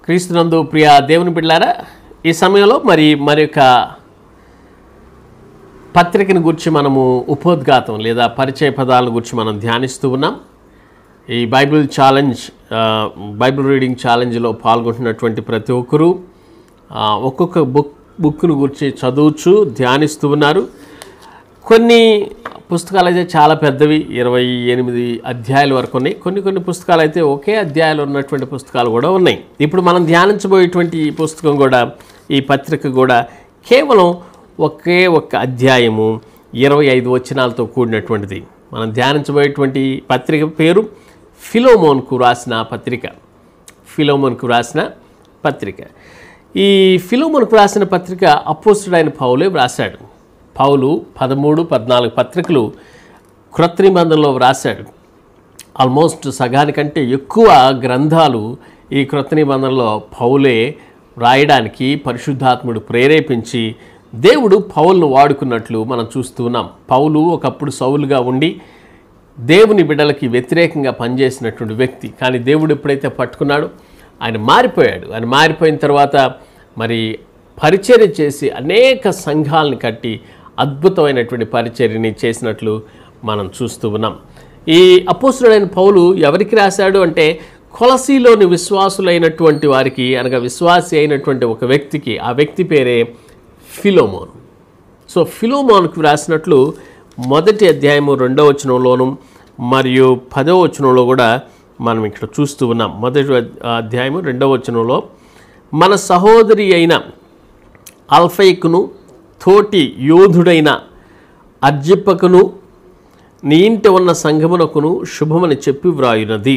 క్రీస్తునందు ప్రియ దేవుని బిడ్డలారా, ఈ సమయంలో మరొక పత్రికను గురించి మనము ఉపోద్ఘాతం లేదా పరిచయ పదాలను గురించి మనం ధ్యానిస్తూ ఉన్నాం. ఈ బైబిల్ రీడింగ్ ఛాలెంజ్లో పాల్గొంటున్నటువంటి ప్రతి ఒక్కరూ ఒక్కొక్క బుక్ను గురించి చదువుచు ధ్యానిస్తూ ఉన్నారు. కొన్ని పుస్తకాలు అయితే చాలా పెద్దవి, 28 అధ్యాయాల వరకు ఉన్నాయి. కొన్ని పుస్తకాలు అయితే ఒకే అధ్యాయాలు ఉన్నటువంటి పుస్తకాలు కూడా ఉన్నాయి. ఇప్పుడు మనం ధ్యానించబోయేటువంటి ఈ పుస్తకం కూడా, ఈ పత్రిక కూడా కేవలం ఒకే ఒక్క అధ్యాయము 25 వచనాలతో కూడినటువంటిది. మనం ధ్యానించబోయేటువంటి పత్రిక పేరు ఫిలోమోన్కు రాసిన పత్రిక. ఫిలోమోన్కు రాసిన పత్రిక. ఈ ఫిలోమోన్కు రాసిన పత్రిక అపోస్తలుడైన పౌలే వ్రాసాడు. పౌలు 13-14 పత్రికలు క్రొత్త నిబంధనలో వ్రాసాడు. ఆల్మోస్ట్ సగానికంటే ఎక్కువ గ్రంథాలు ఈ క్రొత్త నిబంధనలో పౌలే రాయడానికి పరిశుద్ధాత్ముడు ప్రేరేపించి దేవుడు పౌలును వాడుకున్నట్లు మనం చూస్తూ ఉన్నాం. పౌలు ఒకప్పుడు సౌలుగా ఉండి దేవుని బిడ్డలకి వ్యతిరేకంగా పనిచేసినటువంటి వ్యక్తి. కానీ దేవుడు ఎప్పుడైతే పట్టుకున్నాడో ఆయన మారిపోయాడు. ఆయన మారిపోయిన తర్వాత పరిచర్య చేసి అనేక సంఘాలను కట్టి అద్భుతమైనటువంటి పరిచర్యని చేసినట్లు మనం చూస్తూ ఉన్నాం. ఈ అపోస్తలుడైన పౌలు ఎవరికి రాశాడు అంటే, కొలసీలోని విశ్వాసులైనటువంటి వారికి, అనగా విశ్వాసి అయినటువంటి ఒక వ్యక్తికి. ఆ వ్యక్తి పేరే ఫిలోమోన్. సో ఫిలోమోన్కు రాసినట్లు మొదటి అధ్యాయము 2వ వచనంలోను మరియు 10వ వచనంలో కూడా మనం ఇక్కడ చూస్తూ ఉన్నాం. మొదటి అధ్యాయము 2వ వచనంలో, మన సహోదరి అయిన అల్ఫైకును తోటి యోధుడైన అర్జిప్పకును నీ ఇంట ఉన్న సంఘమునకును శుభమని చెప్పి వ్రాయునది.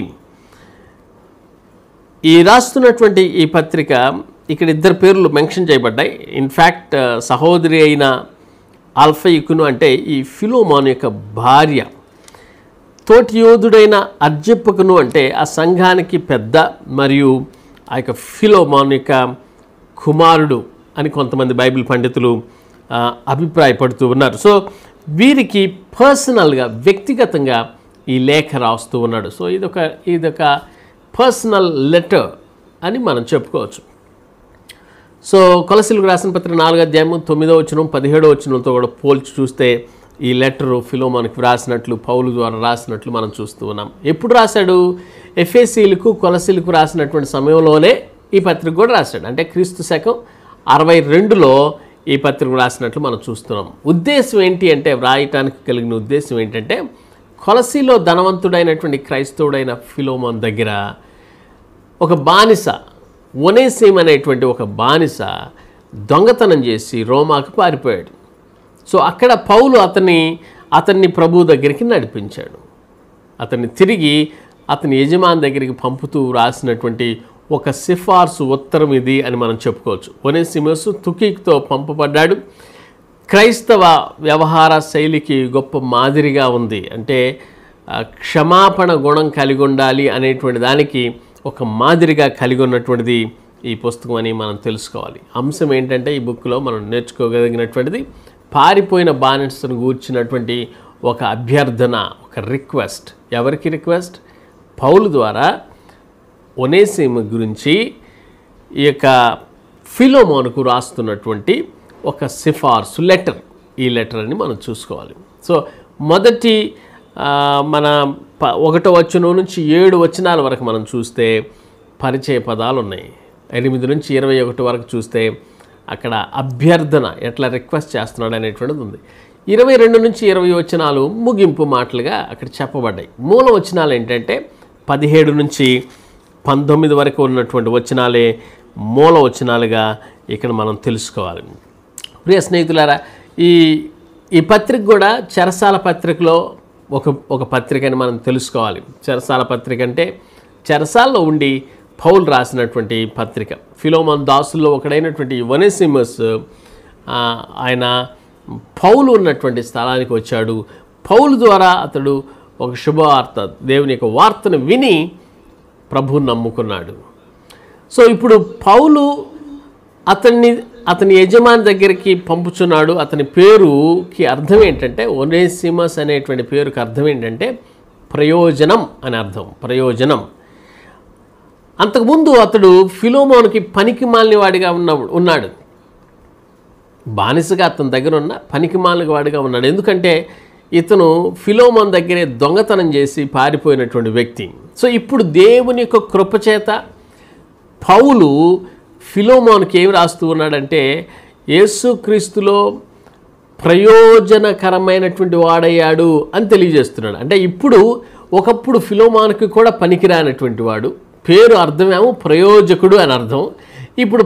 ఈ రాస్తున్నటువంటి ఈ పత్రిక ఇక్కడ 2 పేర్లు మెన్షన్ చేయబడ్డాయి. ఇన్ఫ్యాక్ట్ సహోదరి అయిన అల్ఫైకును అంటే ఈ ఫిలోమోన్ యొక్క భార్య, తోటి యోధుడైన అర్జిప్పకును అంటే ఆ సంఘానికి పెద్ద మరియు ఆ యొక్క ఫిలోమోన్ యొక్క కుమారుడు అని కొంతమంది బైబిల్ పండితులు అభిప్రాయపడుతూ ఉన్నారు. సో వీరికి పర్సనల్గా, వ్యక్తిగతంగా ఈ లేఖ రాస్తూ ఉన్నాడు. సో ఇదొక పర్సనల్ లెటర్ అని మనం చెప్పుకోవచ్చు. సో కొలసీలకు రాసిన పత్రిక 4వ అధ్యాయము 9వ వచనం 17వ వచనంతో కూడా పోల్చి చూస్తే ఈ లెటరు ఫిలోమోన్కి రాసినట్లు, పౌలు ద్వారా రాసినట్లు మనం చూస్తూ ఉన్నాం. ఎప్పుడు రాశాడు? ఎఫెసీలకు కొలసీలకు రాసినటువంటి సమయంలోనే ఈ పత్రిక కూడా రాశాడు. అంటే క్రీస్తు శకం 62లో ఈ పత్రిక రాసినట్లు మనం చూస్తున్నాం. ఉద్దేశం ఏంటి అంటే, వ్రాయటానికి కలిగిన ఉద్దేశం ఏంటంటే, కొలసీలో ధనవంతుడైనటువంటి క్రైస్తవుడైన ఫిలోమోన్ దగ్గర ఒక బానిస, ఒనేసిము అనేటువంటి ఒక బానిస దొంగతనం చేసి రోమాకు పారిపోయాడు. సో అక్కడ పౌలు అతన్ని ప్రభు దగ్గరికి నడిపించాడు. అతన్ని తిరిగి అతని యజమాని దగ్గరికి పంపుతూ రాసినటువంటి ఒక సిఫార్సు ఉత్తరం ఇది అని మనం చెప్పుకోవచ్చు. ఒనేసిమస్ తుకీకుతో పంపబడ్డాడు. క్రైస్తవ వ్యవహార శైలికి గొప్ప మాదిరిగా ఉంది. అంటే క్షమాపణ గుణం కలిగి ఉండాలి అనేటువంటి దానికి ఒక మాదిరిగా కలిగి ఉన్నటువంటిది ఈ పుస్తకం అని మనం తెలుసుకోవాలి. అంశం ఏంటంటే, ఈ బుక్లో మనం నేర్చుకోగలిగినటువంటిది పారిపోయిన బానిసను గూర్చినటువంటి ఒక అభ్యర్థన, ఒక రిక్వెస్ట్. ఎవరికి రిక్వెస్ట్? పౌలు ద్వారా ఒనేసిము గురించి ఈ యొక్క ఫిలోమోన్కు రాస్తున్నటువంటి ఒక సిఫార్సు లెటర్. ఈ లెటర్ అని మనం చూసుకోవాలి. సో మొదటి మన 1వ వచనం నుంచి 7 వచనాల వరకు మనం చూస్తే పరిచయ పదాలు ఉన్నాయి. 8 నుంచి 21 వరకు చూస్తే అక్కడ అభ్యర్థన, ఎట్లా రిక్వెస్ట్ చేస్తున్నాడు అనేటువంటిది ఉంది. 22 నుంచి 20 వచనాలు ముగింపు మాటలుగా అక్కడ చెప్పబడ్డాయి. మూల వచనాలు ఏంటంటే 17 నుంచి 19 వరకు ఉన్నటువంటి వచనాలే మూల వచనాలుగా ఇక్కడ మనం తెలుసుకోవాలి. ప్రియ స్నేహితులారా, ఈ పత్రిక కూడా చెరసాల పత్రికలో ఒక పత్రిక అని మనం తెలుసుకోవాలి. చెరసాల పత్రిక అంటే చెరసాల్లో ఉండి పౌలు రాసినటువంటి పత్రిక. ఫిలోమోన్ దాసుల్లో ఒకడైనటువంటి ఒనేసిమస్ ఆయన పౌలు ఉన్నటువంటి స్థలానికి వచ్చాడు. పౌలు ద్వారా అతడు ఒక శుభవార్త, దేవుని యొక్క వార్తను విని ప్రభువుని నమ్ముకున్నాడు. సో ఇప్పుడు పౌలు అతని యజమాని దగ్గరికి పంపుచున్నాడు. అతని పేరుకి అర్థం ఏంటంటే, ఒనేసిమస్ అనేటువంటి పేరుకి అర్థం ఏంటంటే ప్రయోజనం అని అర్థం. ప్రయోజనం. అంతకుముందు అతడు ఫిలోమోనుకి పనికి మాలిన వాడిగా ఉన్నాడు. బానిసగా అతని దగ్గర ఉన్న పనికి మాలిన వాడిగా ఉన్నాడు. ఎందుకంటే ఇతను ఫిలోమోన్ దగ్గరే దొంగతనం చేసి పారిపోయినటువంటి వ్యక్తి. సో ఇప్పుడు దేవుని యొక్క కృపచేత పౌలు ఫిలోమోన్కి ఏమి రాస్తూ ఉన్నాడంటే, యేసుక్రీస్తులో ప్రయోజనకరమైనటువంటి వాడయ్యాడు అని తెలియజేస్తున్నాడు. అంటే ఇప్పుడు ఒకప్పుడు ఫిలోమోనుకి కూడా పనికిరానటువంటి వాడు, పేరు అర్థమేమో ప్రయోజకుడు అని అర్థం. ఇప్పుడు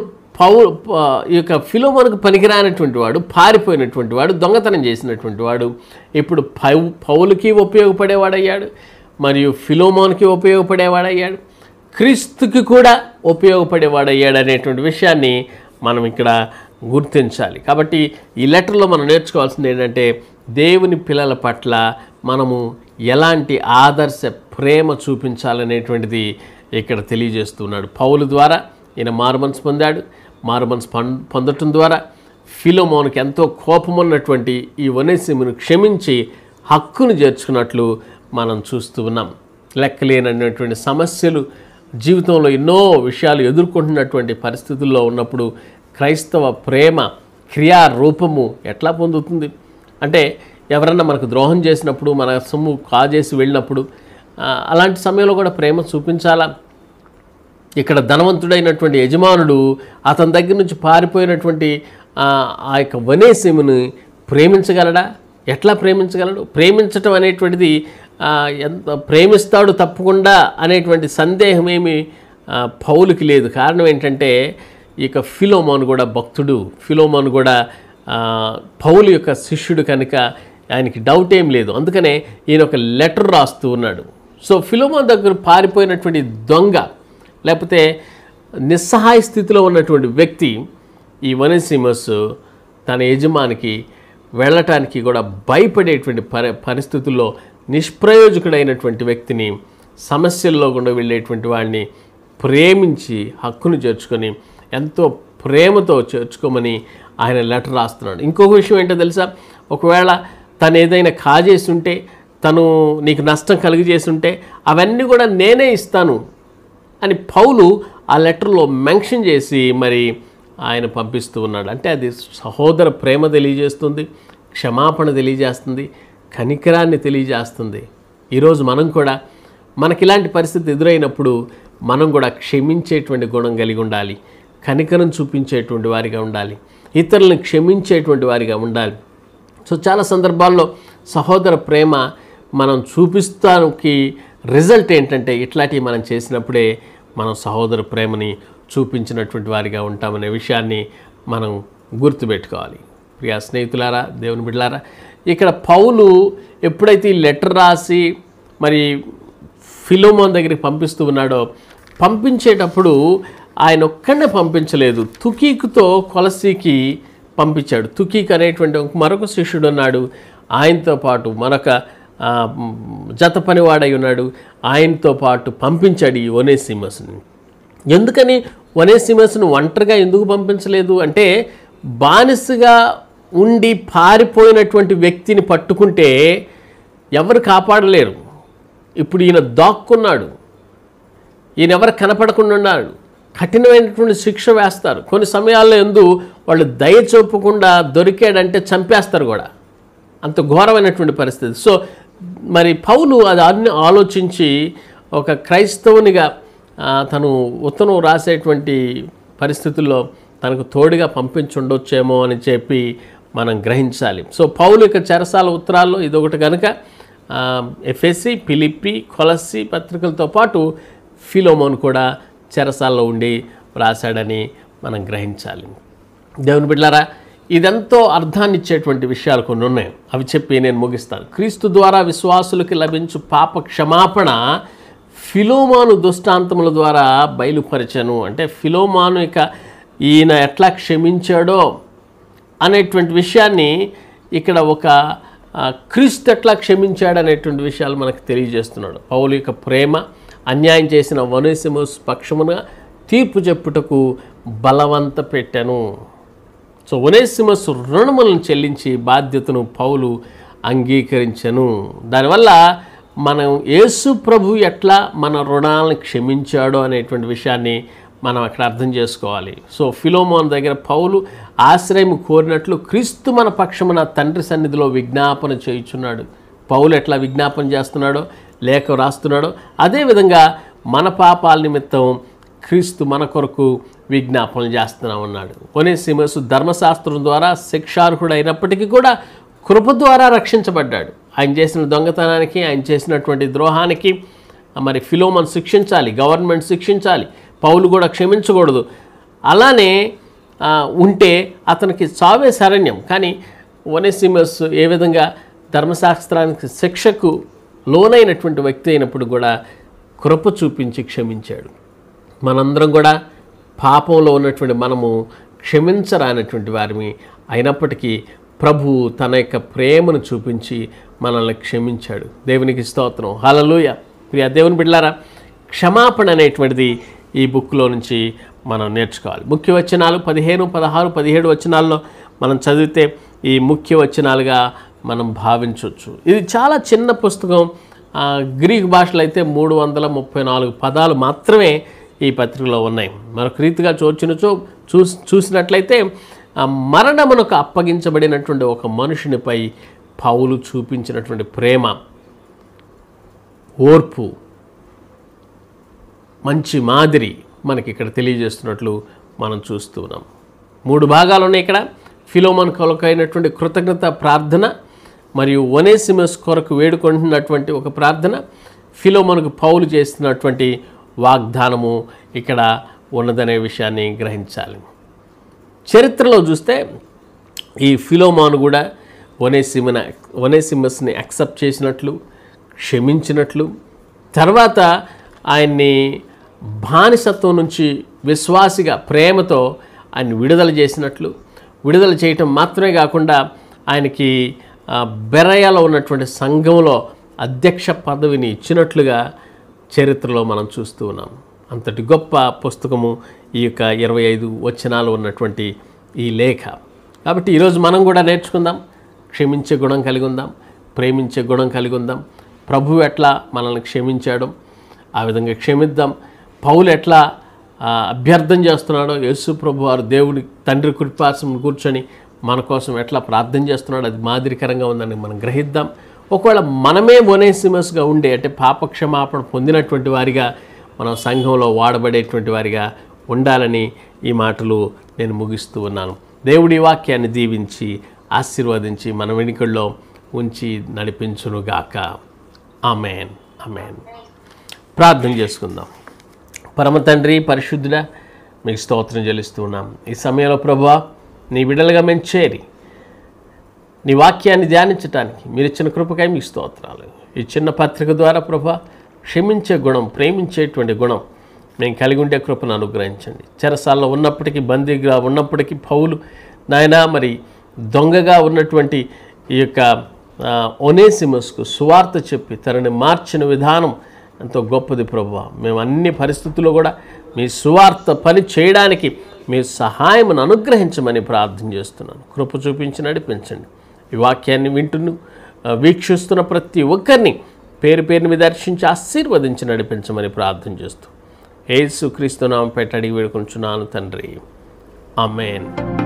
ఈ యొక్క ఫిలోమోనుకు పనికిరానటువంటి వాడు, పారిపోయినటువంటి వాడు, దొంగతనం చేసినటువంటి వాడు ఇప్పుడు పౌలుకి ఉపయోగపడేవాడయ్యాడు, మరియు ఫిలోమోనుకి ఉపయోగపడేవాడయ్యాడు, క్రీస్తుకి కూడా ఉపయోగపడేవాడయ్యాడు అనేటువంటి విషయాన్ని మనం ఇక్కడ గుర్తించాలి. కాబట్టి ఈ లెటర్లో మనం నేర్చుకోవాల్సింది ఏంటంటే, దేవుని పిల్లల పట్ల మనము ఎలాంటి ఆదర్శ ప్రేమ చూపించాలనేటువంటిది ఇక్కడ తెలియజేస్తున్నాడు. పౌలు ద్వారా ఈయన మారుమనసు పొందాడు. మారుమనసు పొందటం ద్వారా ఫిలోమోనుకి ఎంతో కోపమున్నటువంటి ఈ ఒనేసిమును క్షమించి హక్కును చేర్చుకున్నట్లు మనం చూస్తూ ఉన్నాం. లెక్కలేనటువంటి సమస్యలు, జీవితంలో ఎన్నో విషయాలు ఎదుర్కొంటున్నటువంటి పరిస్థితుల్లో ఉన్నప్పుడు క్రైస్తవ ప్రేమ క్రియారూపము ఎట్లా పొందుతుంది అంటే, ఎవరన్నా మనకు ద్రోహం చేసినప్పుడు, మన సొమ్ము కాజేసి వెళ్ళినప్పుడు అలాంటి సమయంలో కూడా ప్రేమ చూపించాలా? ఇక్కడ ధనవంతుడైనటువంటి యజమానుడు అతని దగ్గర నుంచి పారిపోయినటువంటి ఆ యొక్క ఒనేసిమును ప్రేమించగలడా? ఎట్లా ప్రేమించగలడు? ప్రేమించటం అనేటువంటిది ఎంత ప్రేమిస్తాడు తప్పకుండా అనేటువంటి సందేహం ఏమి పౌలుకి లేదు. కారణం ఏంటంటే, ఇక ఫిలోమోను కూడా భక్తుడు, ఫిలోమోను కూడా పౌలు యొక్క శిష్యుడు కనుక ఆయనకి డౌట్ ఏం లేదు. అందుకనే ఈయన ఒక లెటర్ రాస్తూ ఉన్నాడు. సో ఫిలోమోను దగ్గర పారిపోయినటువంటి దొంగ, లేకపోతే నిస్సహాయ స్థితిలో ఉన్నటువంటి వ్యక్తి ఈ ఒనేసిమస్ తన యజమానికి వెళ్ళటానికి కూడా భయపడేటువంటి పరిస్థితుల్లో నిష్ప్రయోజకుడైనటువంటి వ్యక్తిని, సమస్యల్లో గుండా వెళ్ళేటువంటి వాడిని ప్రేమించి హక్కును చేర్చుకొని ఎంతో ప్రేమతో చేర్చుకోమని ఆయన లెటర్ రాస్తున్నాడు. ఇంకొక విషయం ఏంటో తెలుసా? ఒకవేళ తను ఏదైనా కాజేసి ఉంటే, తను నీకు నష్టం కలిగజేసి ఉంటే అవన్నీ కూడా నేనే ఇస్తాను అని పౌలు ఆ లెటర్లో మెన్షన్ చేసి మరి ఆయన పంపిస్తూ ఉన్నాడు. అంటే అది సహోదర ప్రేమ తెలియజేస్తుంది, క్షమాపణ తెలియజేస్తుంది, కనికరాన్ని తెలియజేస్తుంది. ఈరోజు మనం కూడా మనకి ఇలాంటి పరిస్థితి ఎదురైనప్పుడు మనం కూడా క్షమించేటువంటి గుణం కలిగి ఉండాలి, కనికరం చూపించేటువంటి వారిగా ఉండాలి, ఇతరులను క్షమించేటువంటి వారిగా ఉండాలి. సో చాలా సందర్భాల్లో సహోదర ప్రేమ మనం చూపిస్తానికి రిజల్ట్ ఏంటంటే, ఇట్లాంటివి మనం చేసినప్పుడే మనం సహోదర ప్రేమని చూపించినటువంటి వారిగా ఉంటామనే విషయాన్ని మనం గుర్తుపెట్టుకోవాలి. ప్రియా స్నేహితులారా, దేవుని బిడ్డలారా, ఇక్కడ పౌలు ఎప్పుడైతే ఈ లెటర్ రాసి మరి ఫిలోమోన్ దగ్గరికి పంపిస్తూ ఉన్నాడో, పంపించేటప్పుడు ఆయన ఒక్కడే పంపించలేదు, తుకీకుతో కొలసీకి పంపించాడు. తుకీక్ అనేటువంటి మరొక శిష్యుడు ఉన్నాడు, ఆయనతో పాటు మరొక జత పనివాడై ఉన్నాడు, ఆయనతో పాటు పంపించాడు ఈ ఒనేసిమస్ని. ఎందుకని ఒనేసిమస్ను ఒంటరిగా ఎందుకు పంపించలేదు అంటే, బానిసగా ఉండి పారిపోయినటువంటి వ్యక్తిని పట్టుకుంటే ఎవరు కాపాడలేరు. ఇప్పుడు ఈయన దాక్కున్నాడు, ఈయన ఎవరు కనపడకుండా ఉన్నాడు, కఠినమైనటువంటి శిక్ష వేస్తారు. కొన్ని సమయాల్లో వాళ్ళు దయ చూపకుండా దొరికాడంటే చంపేస్తారు కూడా, అంత ఘోరమైనటువంటి పరిస్థితి. సో మరి పౌలు అది అన్ని ఆలోచించి ఒక క్రైస్తవునిగా తను ఉత్తరం రాసేటువంటి పరిస్థితుల్లో తనకు తోడుగా పంపించుండొచ్చేమో అని చెప్పి మనం గ్రహించాలి. సో పౌలు యొక్క చెరసాల ఉత్తరాల్లో ఇదొకటి కనుక ఎఫెసీ, ఫిలిప్పీ, కొలస్సీ పత్రికలతో పాటు ఫిలోమోన్ కూడా చెరసాల్లో ఉండి రాశాడని మనం గ్రహించాలి. దేవుని బిడ్డలారా, ఇదెంతో అర్థాన్ని ఇచ్చేటువంటి విషయాలు కొన్ని ఉన్నాయి, అవి చెప్పి నేను ముగిస్తాను. క్రీస్తు ద్వారా విశ్వాసులకి లభించు పాప క్షమాపణ ఫిలోమోను దృష్టాంతముల ద్వారా బయలుపరిచను. అంటే ఫిలోమోను ఇక ఈయన ఎట్లా క్షమించాడో అనేటువంటి విషయాన్ని ఇక్కడ ఒక క్రీస్తు ఎట్లా క్షమించాడు అనేటువంటి విషయాలు మనకు తెలియజేస్తున్నాడు. పౌలు యొక్క ప్రేమ అన్యాయం చేసిన ఒనేసిమస్ పక్షమున తీర్పు చెప్పుటకు బలవంత పెట్టాను. సో ఒనేసిమస్ రుణములను చెల్లించి బాధ్యతను పౌలు అంగీకరించను. దానివల్ల మనం యేసు ప్రభు ఎట్లా మన రుణాలను క్షమించాడో అనేటువంటి విషయాన్ని మనం అక్కడ అర్థం చేసుకోవాలి. సో ఫిలోమోన్ దగ్గర పౌలు ఆశ్రయం కోరినట్లు క్రీస్తు మన పక్షమున తండ్రి సన్నిధిలో విజ్ఞాపన చేయుచున్నాడు. పౌలు ఎట్లా విజ్ఞాపన చేస్తున్నాడో, లేఖ రాస్తున్నాడో, అదేవిధంగా మన పాపాల నిమిత్తం క్రీస్తు మన కొరకు విజ్ఞాపన చేస్తున్నామన్నాడు. ఒనేసిమసు ధర్మశాస్త్రం ద్వారా శిక్షార్హుడు అయినప్పటికీ కూడా కృప ద్వారా రక్షించబడ్డాడు. ఆయన చేసిన దొంగతనానికి, ఆయన చేసినటువంటి ద్రోహానికి మరి ఫిలోమోన్ శిక్షించాలి, గవర్నమెంట్ శిక్షించాలి, పౌలు కూడా క్షమించకూడదు. అలానే ఉంటే అతనికి చావే శరణ్యం. కానీ ఒనేసిమస్ ఏ విధంగా ధర్మశాస్త్రానికి శిక్షకు లోనైనటువంటి వ్యక్తి అయినప్పుడు కూడా కృప చూపించి క్షమించాడు. మనందరం కూడా పాపంలో ఉన్నటువంటి మనము క్షమించరానటువంటి వారిని అయినప్పటికీ ప్రభు తన యొక్క ప్రేమను చూపించి మనల్ని క్షమించాడు. దేవునికి స్తోత్రం, హల్లెలూయా. ప్రియ దేవుని బిడ్డలారా, క్షమాపణ అనేటువంటిది ఈ బుక్లో నుంచి మనం నేర్చుకోవాలి. ముఖ్య వచనాలు 15, 16, 17 వచనాల్లో మనం చదివితే ఈ ముఖ్య వచనాలుగా మనం భావించవచ్చు. ఇది చాలా చిన్న పుస్తకం. గ్రీక్ భాషలో అయితే 334 పదాలు మాత్రమే ఈ పత్రికలో ఉన్నాయి. మరొక రీతిగా చూసినట్లయితే మరణమునకు అప్పగించబడినటువంటి ఒక మనుషునిపై పౌలు చూపించినటువంటి ప్రేమ, ఓర్పు, మంచి మాదిరి మనకి ఇక్కడ తెలియజేస్తున్నట్లు మనం చూస్తూ ఉన్నాం. 3 భాగాలు ఉన్నాయి ఇక్కడ. ఫిలోమోన్ కొరకైనటువంటి కృతజ్ఞత ప్రార్థన, మరియు ఒనేసిమస్ కొరకు వేడుకుంటున్నటువంటి ఒక ప్రార్థన, ఫిలోమోనుకు పౌలు చేస్తున్నటువంటి వాగ్దానము ఇక్కడ ఉన్నదనే విషయాన్ని గ్రహించాలి. చరిత్రలో చూస్తే ఈ ఫిలోమోను కూడా ఒనేసిమస్ని యాక్సెప్ట్ చేసినట్లు, క్షమించినట్లు, తర్వాత ఆయన్ని బానిసత్వం నుంచి విశ్వాసిగా ప్రేమతో ఆయన విడుదల చేసినట్లు, విడుదల చేయటం మాత్రమే కాకుండా ఆయనకి బెరయాలో ఉన్నటువంటి సంఘంలో అధ్యక్ష పదవిని ఇచ్చినట్లుగా చరిత్రలో మనం చూస్తూ ఉన్నాం. అంతటి గొప్ప పుస్తకము ఈ యొక్క 25 వచనాలు ఉన్నటువంటి ఈ లేఖ. కాబట్టి ఈరోజు మనం కూడా నేర్చుకుందాం, క్షమించే గుణం కలిగి ఉందాం, ప్రేమించే గుణం కలిగి ఉందాం. ప్రభువు ఎట్లా మనల్ని క్షమించాడో ఆ విధంగా క్షమిద్దాం. పౌలు ఎట్లా అభ్యర్థన చేస్తున్నాడో, యేసు ప్రభు వారు దేవుడి తండ్రి కృపాసనం కూర్చొని మన కోసం ఎట్లా ప్రార్థన చేస్తున్నాడో అది మాదిరికరంగా ఉందని మనం గ్రహిద్దాం. ఒకవేళ మనమే ఒనేసిమస్గా ఉండే, అంటే పాపక్షమాపణ పొందినటువంటి వారిగా మనం సంఘంలో వాడబడేటువంటి వారిగా ఉండాలని ఈ మాటలు నేను ముగిస్తూ ఉన్నాను. దేవుడి వాక్యాన్ని దీవించి ఆశీర్వదించి మన వెనుకల్లో ఉంచి నడిపించునుగాక. ఆమేన్, ఆమేన్. ప్రార్థన చేసుకుందాం. పరమ తండ్రి, పరిశుద్ధుడా, మీకు స్తోత్రం చెల్లిస్తూ ఉన్నాం. ఈ సమయంలో ప్రభువా, నీ బిడ్డలుగా మేము చేరి నీ వాక్యాన్ని ధ్యానించడానికి మీరు ఇచ్చిన కృపకై మీకు స్తోత్రాలు. ఈ చిన్న పత్రిక ద్వారా ప్రభువా, క్షమించే గుణం, ప్రేమించేటువంటి గుణం మేము కలిగి ఉండే కృపను అనుగ్రహించండి. చెరసాల్లో ఉన్నప్పటికీ, బందీగా ఉన్నప్పటికీ పౌలు నాయనా మరి దొంగగా ఉన్నటువంటి ఈ యొక్క ఒనేసిమస్కు సువార్త చెప్పి తనని మార్చిన విధానం ఎంతో గొప్పది ప్రభువా. మేము అన్ని పరిస్థితుల్లో కూడా మీ సువార్త పని చేయడానికి మీ సహాయమును అనుగ్రహించమని ప్రార్థన చేస్తున్నాను. కృప చూపించి నడిపించండి. ఈ వాక్యాన్ని వీక్షిస్తున్న ప్రతి ఒక్కరిని పేరు పేరుని దర్శించి ఆశీర్వదించి నడిపించమని ప్రార్థన చేస్తూ యేసుక్రీస్తు నామమున అడిగి వేడుకొంచున్నాను తండ్రి. ఆమేన్.